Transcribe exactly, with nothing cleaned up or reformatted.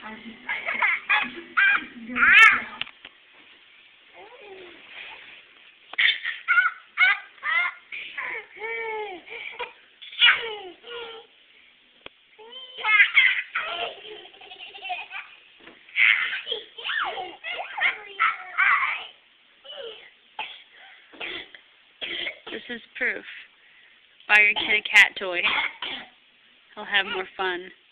This is proof. Buy your kid a cat toy. He'll have more fun.